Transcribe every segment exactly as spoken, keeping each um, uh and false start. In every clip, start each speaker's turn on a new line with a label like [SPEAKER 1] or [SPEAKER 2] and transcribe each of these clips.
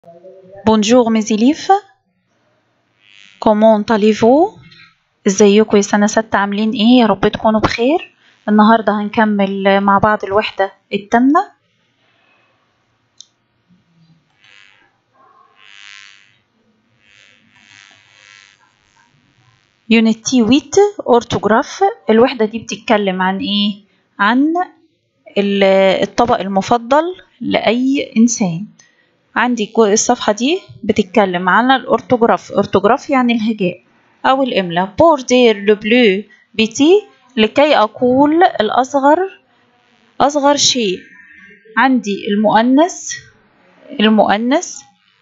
[SPEAKER 1] Bonjour mes élèves, comment allez-vous؟ ازيكم يا سنة ستة عاملين ايه؟ يا رب تكونوا بخير. النهاردة هنكمل مع بعض الوحدة التامنة. يونتي ويت أورتوغراف. الوحدة دي بتتكلم عن ايه؟ عن الطبق المفضل لأي إنسان. عندي الصفحة دي بتتكلم عن الأورتوغراف. أورتوغراف يعني الهجاء أو الإملاء. بور دير لو بلو بيتي، لكي أقول الأصغر، أصغر شيء. عندي المؤنث، المؤنث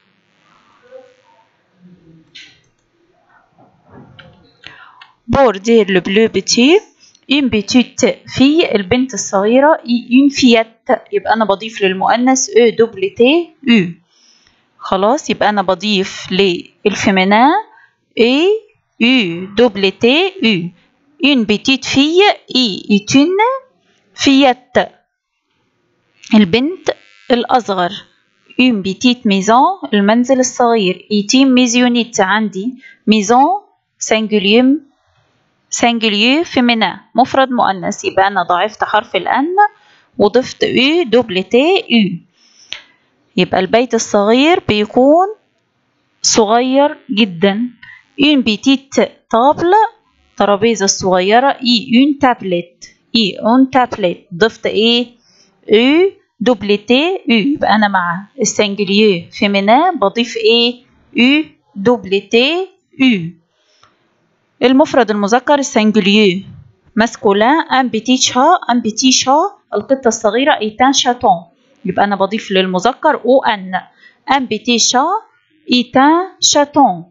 [SPEAKER 1] بور دير لو بلو بيتي une petite fille، البنت الصغيرة. une fillette، يبقى أنا بضيف للمؤنث e double t u. خلاص، يبقى أنا بضيف للفيمينين e u double t u. une petite fille est une fillette، البنت الأصغر. une petite maison، المنزل الصغير. est une maisonnette، عندي maison singulier singulier féminin مفرد مؤنث، يبقى أنا ضاعفت حرف الأن وضفت u double t u. يبقى البيت الصغير بيكون صغير جدا. une petite table، ترابيزة الصغيرة. et une tablette، et une tablette، ضفت ايه؟ u double t u. يبقى أنا مع السنجليو فيمينين بضيف ايه؟ u double t u. المفرد المذكر السنجليو ماسكولين ان بيتي شا، ان بيتي شا، القطة الصغيرة. ايتان شاتون، يبقى أنا بضيف للمذكر او ان. ان بيتي شا ايتان شاتون.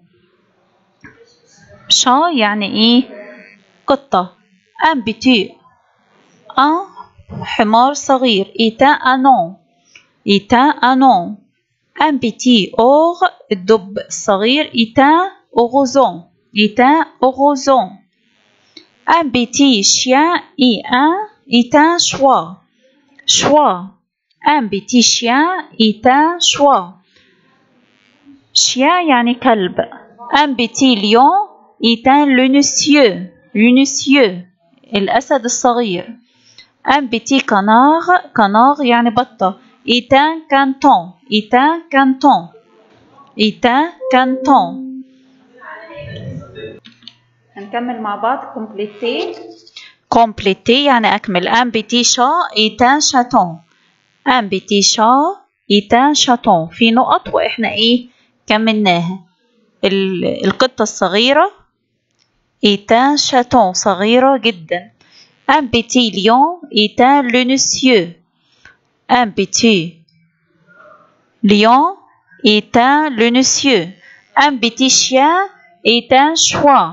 [SPEAKER 1] شا يعني ايه؟ قطة. ان بيتي ان حمار صغير. ايتان انون، ايتان انون. ان بيتي اور الدب الصغير. ايتان اوغوزون، ايتان اوغوزون. ان بيتي شيان اي ان ايتان شوا، شوا. ان بيتي شيان ايتان شوا، شيان يعني كلب. ان بيتي ليون ايتان لونسيو، لونسيو، الأسد الصغير. ان بيتي كانار، كانار يعني بطة. ايتان كانتون، ايتان كانتون، ايتان كانتون. هنكمل مع بعض. كومبليتي، كومبليتي يعني أكمل. ان بيتي شا ايتان شاتون، ان بيتي شا ايتان شاتون. في نقط وإحنا إيه كملناها. القطة الصغيرة ايتان شاتون، صغيرة جدا. ان بيتي ليون ايتان لونسيو، ان بيتي ليون ايتان لونسيو. ان بيتي شيان ايتان شوا،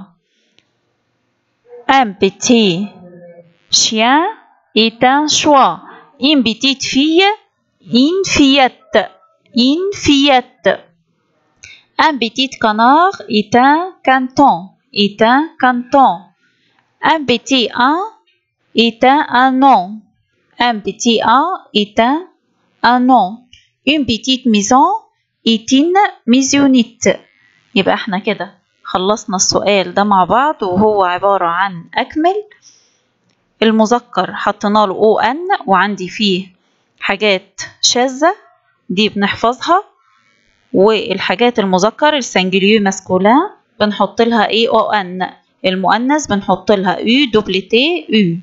[SPEAKER 1] un petit chien est un choix. Une petite fille, une fillette, une fillette. Un petit canard est un canton, est un canton. Un petit un est un anon, un petit un est un anon. Une petite maison est une maisonnette. يبقى احنا كده خلصنا السؤال ده مع بعض، وهو عبارة عن أكمل. المذكر حطينا له او ان، وعندي فيه حاجات شاذة دي بنحفظها، والحاجات المذكر السنجليو ماسكولين بنحط لها ايه؟ او ان. المؤنث بنحط لها يو دوبل تي يو.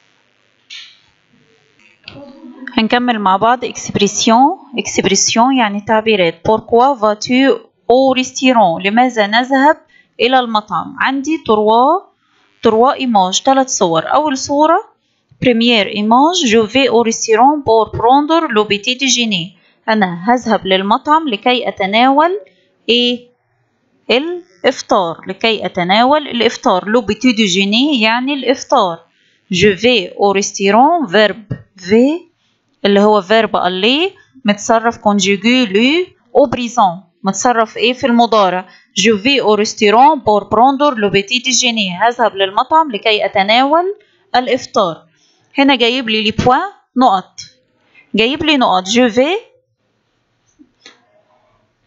[SPEAKER 1] هنكمل مع بعض. اكسبريسيون، اكسبريسيون يعني تعبيرات. بوركوا فاتو او ريستيرون، لماذا نذهب إلى المطعم؟ عندي تروا تروا إيماج، ثلاث صور. أول صورة بريمير إيماج جو في أو ريستيرون بور بروندر لو بيتي ديجيني، أنا هذهب للمطعم لكي أتناول إيه؟ الإفطار، لكي أتناول الإفطار. لو بيتي ديجيني يعني الإفطار. جو في أو ريستيرون فيرب في اللي هو فيرب ألي متصرف كونجيجي لو أو بريزون، متصرف ايه في المضارع. جو في او ريستوران بور بروندر لو بيتي ديجيني، هذهب للمطعم لكي اتناول الافطار. هنا جايب لي لي بوان نقط، جايب لي نقط. جو في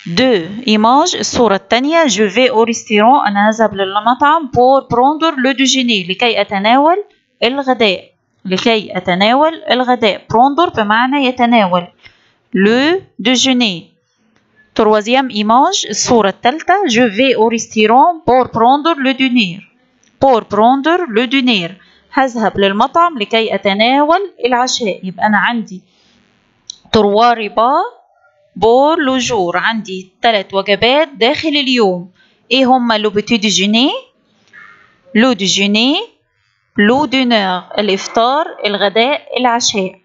[SPEAKER 1] دو إيماج الصورة الثانية جو في أو ريستورون أنا أذهب للمطعم بور بروندر لو دوجيني لكي أتناول الغداء لكي أتناول الغداء بروندر بمعنى يتناول لو دوجيني. تروازيام إيماج الصورة الثالثة جو في أو ريستورون بور بروندر لو دينير بور بروندر لو دينير هذهب للمطعم لكي أتناول العشاء. يبقى أنا عندي تروا ريبا بور لو جور عندي ثلاث وجبات داخل اليوم. ايه هما لو بيتي ديجيني لو ديجيني لو دينير الإفطار الغداء العشاء.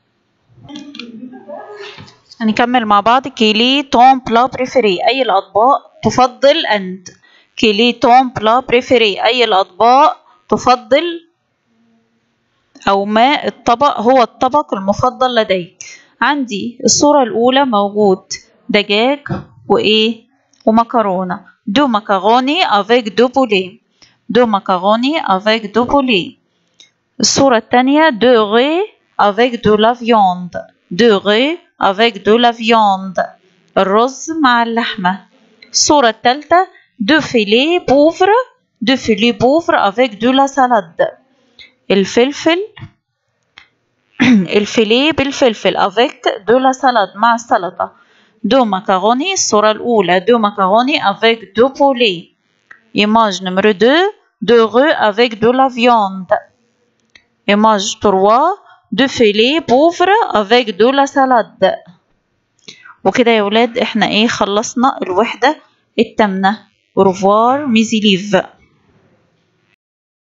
[SPEAKER 1] هنكمل مع بعض. كيلي تون بلا بريفيري أي الأطباق تفضل أنت. كيلي تون بلا بريفيري أي الأطباق تفضل أو ما الطبق هو الطبق المفضل لديك. عندي الصورة الأولى موجود دجاج وإيه ومكرونة. دو مكروني avec دو بولي دو مكروني avec دو بولي. الصورة الثانية دو ري avec دو لا فياند دو ري avec دو لا فياند الرز مع اللحمة. الصورة الثالثة دو فيلي بوفر دو فيلي بوفر avec دو لا سالاد الفلفل الفيليه بالفلفل avec دو لا سالاد مع السلطة. دو مكروني الصورة الأولى دو مكروني avec دو بولي. إيماج نمرو دو دو رو avec دو لا فياند. إيماج تروا دو فيليه بوفر avec دو لا سالاد. وكده يا ولاد احنا ايه خلصنا الوحدة التامنة. ورفوار ميزي ليف.